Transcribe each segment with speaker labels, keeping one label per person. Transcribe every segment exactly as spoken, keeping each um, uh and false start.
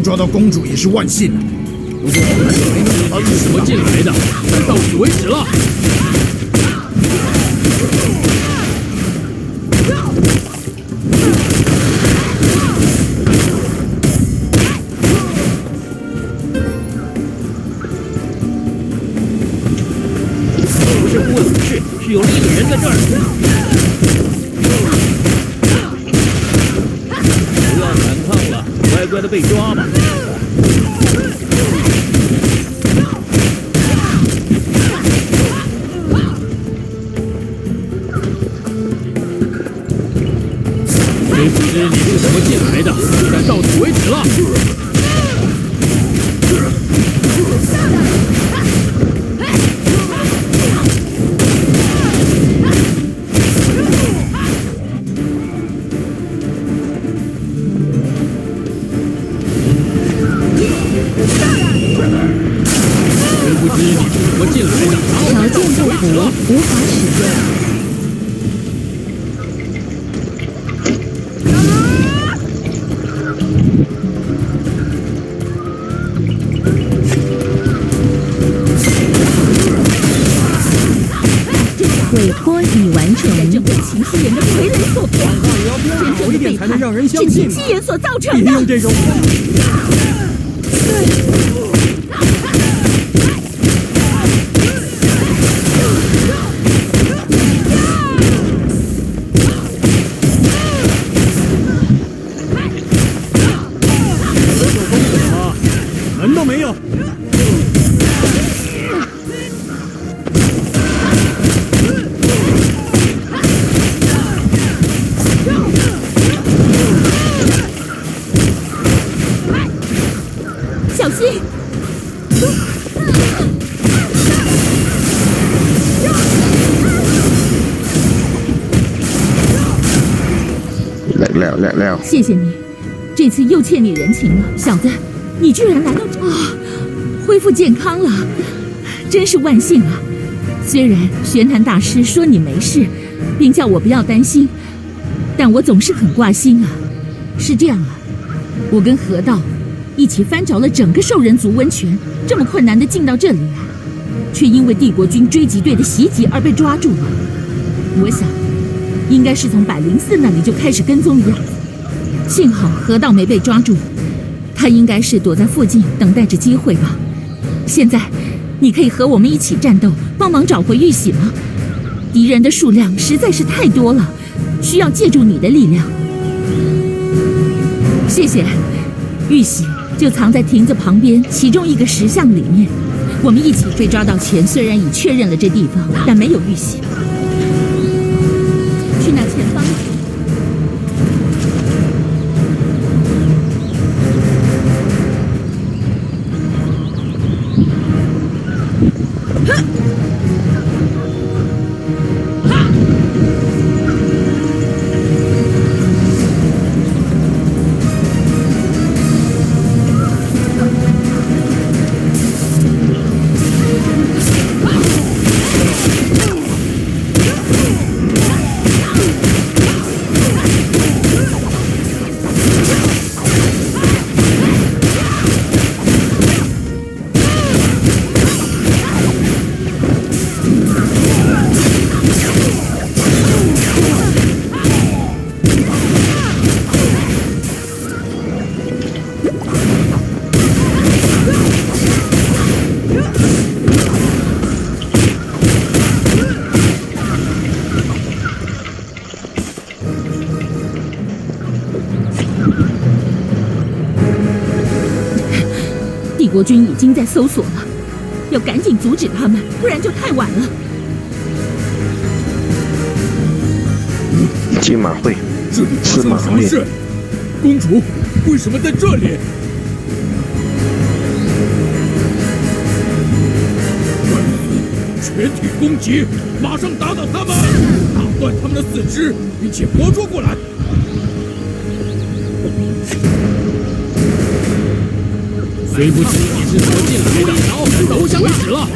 Speaker 1: 抓到公主也是万幸了。
Speaker 2: 不过没知他是怎么进来的，但到此为止了。不是忽悠的事，是有另一个人在这儿。不要反抗了，乖乖的被抓吧。谁不知你是怎么进来的，但到此为止了。谁不知你是怎么进来的？
Speaker 3: 条件不符，无法使用。委托已完成。这被秦希言的傀儡所骗，真正的背叛是秦希言所造成的。
Speaker 1: 用这种。门都没有。
Speaker 3: 小心！
Speaker 4: 来了来了！
Speaker 3: 谢谢你，这次又欠你人情了，小子，你居然来到这啊！恢复健康了，真是万幸啊！虽然玄坛大师说你没事，并叫我不要担心，但我总是很挂心啊。是这样啊，我跟河道一起翻找了整个兽人族温泉，这么困难的进到这里来，却因为帝国军追击队的袭击而被抓住了。我想，应该是从百灵寺那里就开始跟踪的样子。幸好河道没被抓住，他应该是躲在附近等待着机会吧。现在，你可以和我们一起战斗，帮忙找回玉玺吗？敌人的数量实在是太多了，需要借助你的力量。谢谢，玉玺就藏在亭子旁边其中一个石像里面。我们一起追抓到前，虽然已确认了这地方，但没有玉玺。去那前方。帝国军已经在搜索了，要赶紧阻止他们，不然就太晚了。
Speaker 4: 金马会，
Speaker 1: 这里发生了什么事？公主为什么在这里？全体攻击，马上打倒他们，打断他们的四肢，并且活捉过来。谁不知你是怎么进来的？然后投降为止了。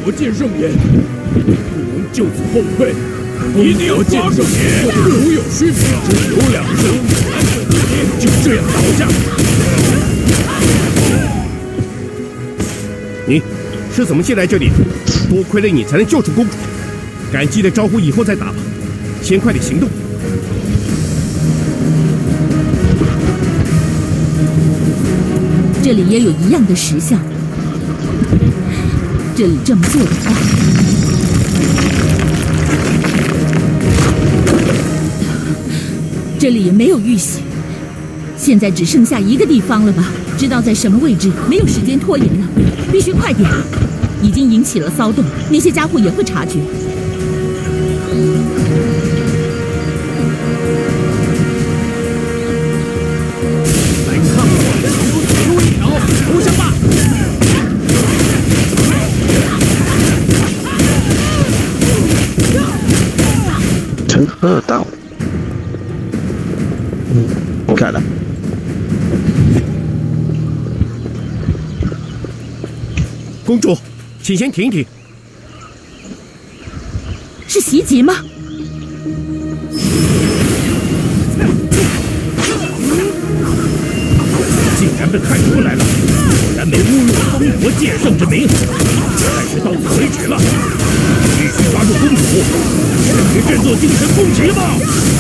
Speaker 1: 国剑圣眼，不能就此后退，一定要剑圣眼，如有虚名，只有两生，你就这样倒下。
Speaker 5: 你是怎么进来这里？多亏了你才能救出公主，感激的招呼以后再打吧，先快点行动。
Speaker 3: 这里也有一样的石像，这里这么做的话，这里也没有玉玺，现在只剩下一个地方了吧？知道在什么位置，没有时间拖延了，必须快点！已经引起了骚动，那些家伙也会察觉。
Speaker 2: 来看我的死路一条，投降吧！
Speaker 4: 陈鹤道，嗯，我看了。
Speaker 5: 公主，请先停一停。
Speaker 3: 是袭击吗？
Speaker 2: 竟然被看出来了，果然没侮辱东国剑圣之名，还是到此为止了。必须抓住公主，全体振作精神，攻击吧！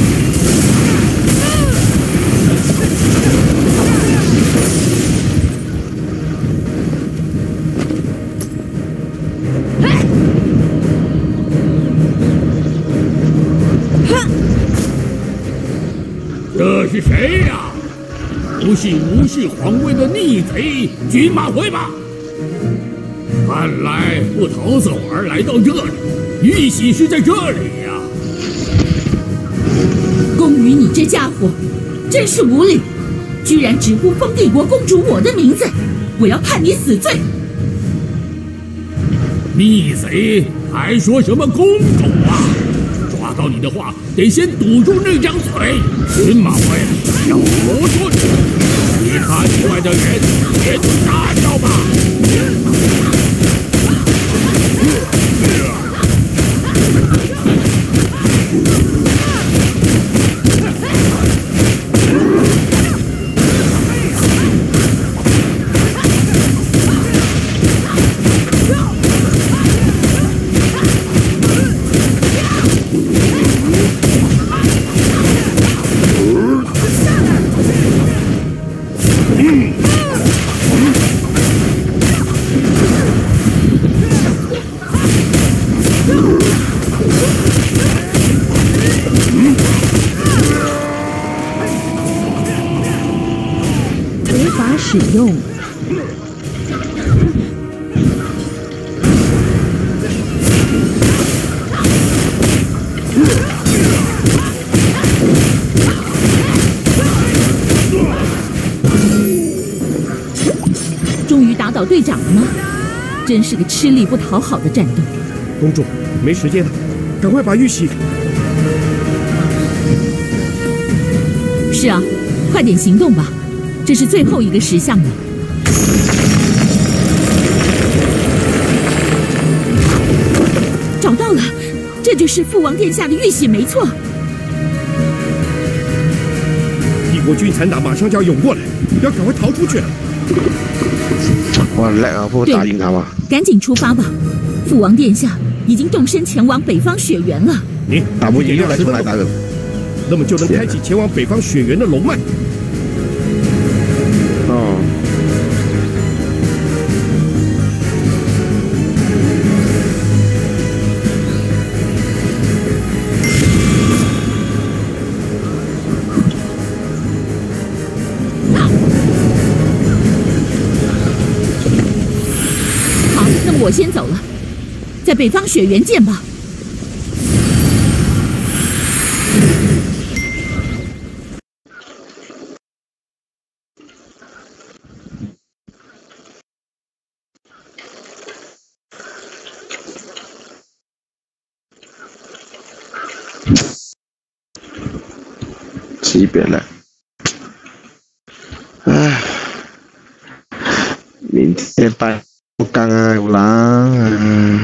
Speaker 1: 这是谁呀？不信无序皇位的逆贼，军马回吧！看来不逃走而来到这里，玉玺是在这里呀！
Speaker 3: 宫羽，你这家伙真是无礼，居然直呼封帝国公主我的名字，我要判你死罪！
Speaker 1: 逆贼还说什么公主啊？抓到你的话，得先堵住那张嘴。军马回，让我罗说你，其他以外的人也都杀掉吧。
Speaker 3: 使用。终于打倒队长了吗？真是个吃力不讨好的战斗。
Speaker 5: 公主，没时间了，赶快把玉玺。
Speaker 3: 是啊，快点行动吧。这是最后一个石像了。找到了，这就是父王殿下的玉玺，没错。
Speaker 5: 帝国军残党马上就要涌过来，要赶快逃出去。
Speaker 4: 哇，赖啊，不答应他吗？
Speaker 3: 赶紧出发吧！父王殿下已经动身前往北方雪原了。
Speaker 5: 你
Speaker 4: 打不赢又来重来打人，
Speaker 5: 那么就能开启前往北方雪原的龙脉。
Speaker 4: 哦。
Speaker 3: 好，那么我先走了，在北方雪原见吧。
Speaker 4: 几点了？唉，明天拜。 不干啊，有狼。嗯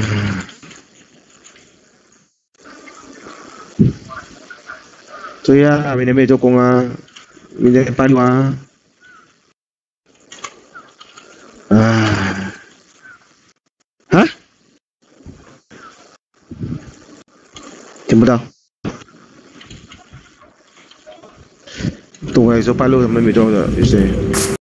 Speaker 4: 对呀，明天没做工啊，明天搬完。啊？啊？听不到。东海说半路他们没做的，有谁？